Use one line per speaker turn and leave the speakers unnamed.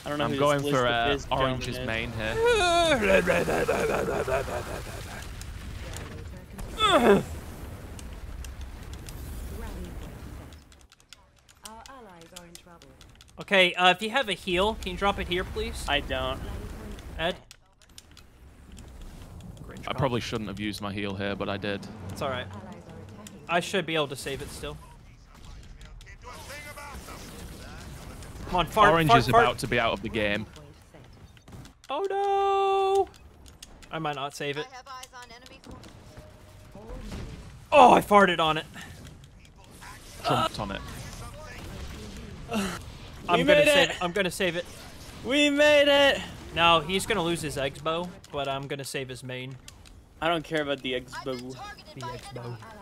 I don't know.
I'm
who
going
this
for
Liz the Fizz
Orange's
gentleman
main here.
Okay, if you have a heal, can you drop it here, please?
I don't.
Ed?
I probably shouldn't have used my heal here, but I did.
It's alright. I should be able to save it still. Come on, fart,
Orange
fart,
is
fart.
about to be out of the game.
Oh no! I might not save it. Oh, I farted on it.
Trumped on it.
I'm gonna save it. I'm gonna save it.
We made it!
No, he's gonna lose his X-bow, but I'm gonna save his main.
I don't care about the X-bow.
The X-bow.